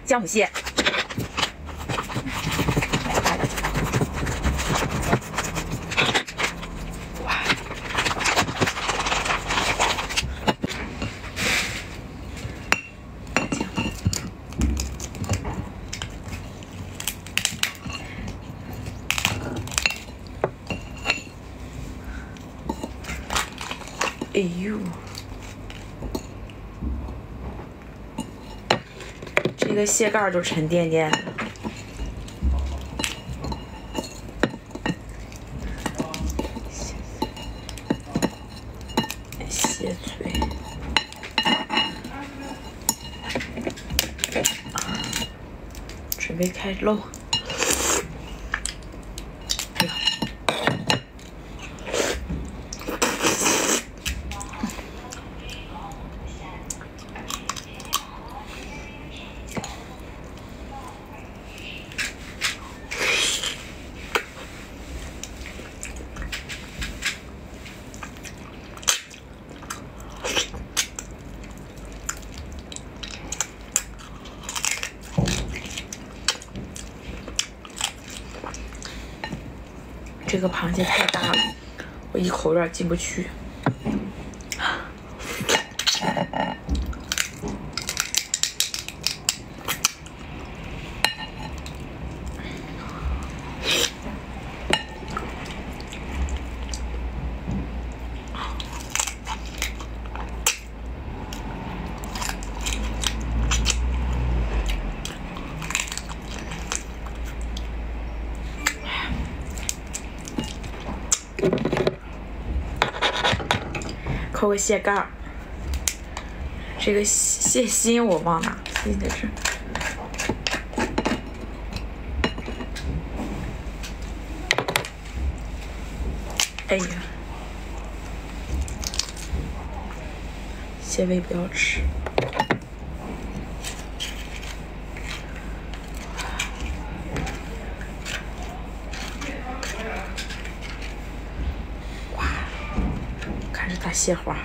姜母蟹。哇！哎呦！ 这个蟹盖就沉甸甸的，蟹腿，准备开漏。哎呀！这个螃蟹太大了，我一口有点进不去。抠个蟹盖儿，这个蟹心我忘了，心在这。哎呀，蟹味不要吃。哇，看这大蟹花。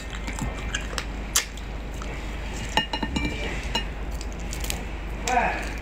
哎。